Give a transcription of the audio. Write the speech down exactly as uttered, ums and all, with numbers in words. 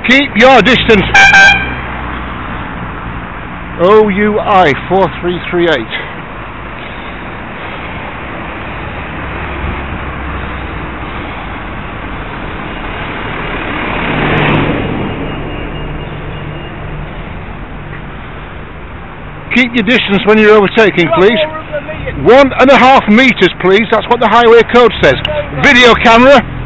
Keep your distance. O U I four three three eight. Keep your distance when you're overtaking, please. One and a half meters, please. That's what the highway code says. Video camera.